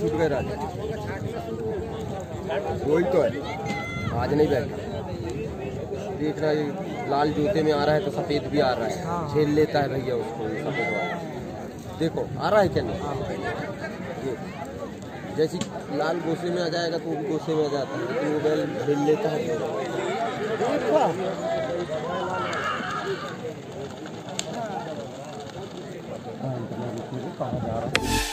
छूट गए राजा, वही तो है, आज नहीं बैठा। देख रहा है लाल जूते में आ रहा है तो सफेद भी आ रहा है, झेल लेता है भैया उसको ये सफेद वाला। देखो आ रहा है क्या नहीं, ये जैसी लाल गोसे में आ जाएगा तो वो भी गोसे में आ जाता है, लेकिन वो बैल झेल लेता है। कहाँ जा रहा है?